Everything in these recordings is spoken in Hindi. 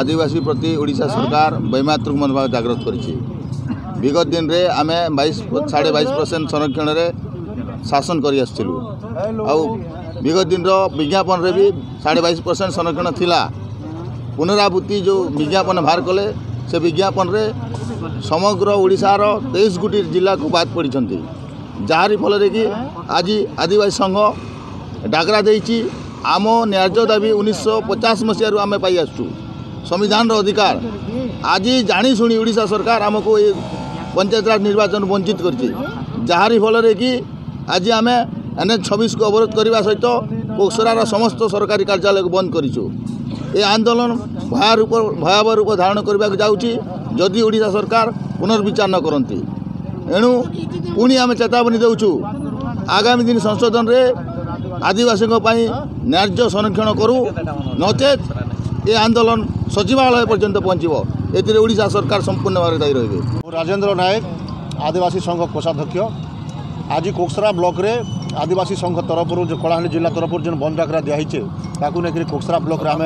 आदिवासी प्रति ओडिशा सरकार वैमातृक मनोभाव जागृत करिछि। विगत दिन रे आमे 22.5% संरक्षण रे शासन करि आछिलु। आ विगत दिन रो विज्ञापन रे भी 22.5% संरक्षण थिला। पुनरावृत्ति जो विज्ञापन बाहर कले से विज्ञापन रे समग्र ओडिशा रो 23 गोटी जिला को बात पड़ी जहारी फल कि आज आदिवासी संघ डाकरा देछि आम न्याय्य दाबी 1950 मसीह आम पाई आसु संविधान रो अधिकार आज जानी शुणी ओडिशा सरकार आमको ये पंचायत राज निर्वाचन वंचित करछि जहारी फल कि आज आम NH-26 को अवरोध करने सहित कोक्सरार समस्त सरकारी कार्यालय को बंद करूँ। ये आंदोलन भयावह रूप धारण करने जाऊँगी जदि ओडिशा सरकार पुनर्विचार न करती। एणु पुणी आम चेतावनी देउछु आगामी दिन संशोधन रे आदिवासी न्याय्य संरक्षण करूँ नचेत ये आंदोलन सचिवालय पर्यंत पहुँचो। ए ओडिशा सरकार संपूर्ण भाव दायी रही। राजेंद्र नायक आदिवासी संघ कोषाध्यक्ष आज कोक्सरा ब्लॉक रे आदिवासी संघ तरफ जो कलाहांडी जिला तरफ जो बंद डाकरा दिखाई लेकिन कोक्सरा ब्लॉक रे आम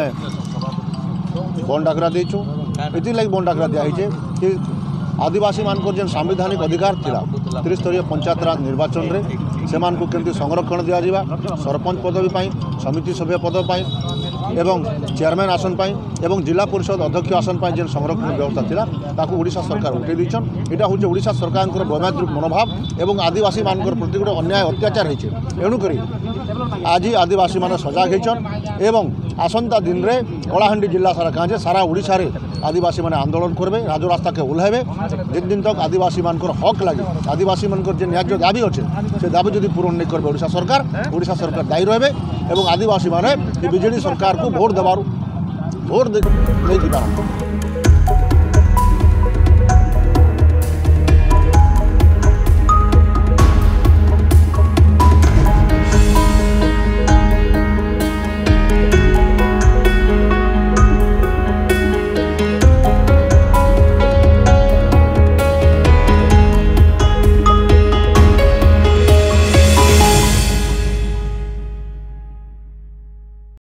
बंद डाकरा देचु ये लगे बंद डाकरा दिखाई कि आदिवासी मान जो संवैधानिक अधिकार थिला त्रिस्तरीय पंचायत राज निर्वाचन रे से केमती संरक्षण दि जावा सरपंच पदवी पाई समिति सभ्य पद पाई एवं चेयरमैन आसन पाई एवं जिला परिषद अध्यक्ष आसन पाई जो संरक्षण व्यवस्था थिला ताकू ओडिशा सरकार उठे दीछन। एटा होचे ओडिशा सरकार वैमातृक मनोभाव एवं आदिवासी मान प्रति गोटे अन्याय अत्याचार होइछे। एणुकरी आज आदिवासी मान सजाग होइछन एवं आसंता दिन रे कलाहांडी जिला सारा कहाँ सारा ओडिशा रे आदिवासी माने आंदोलन करबे राजरास्ता के ओह्लाइबे जिन दिन तक आदिवासी मान हक लगे आदिवासी मान जो न्याय्य दाबी अच्छे से दाबी जदि पूरण नहीं करेंगे ओडिशा सरकार दायी रहे और आदिवासी माने बीजेडी सरकार को भोट देवार भोट नहीं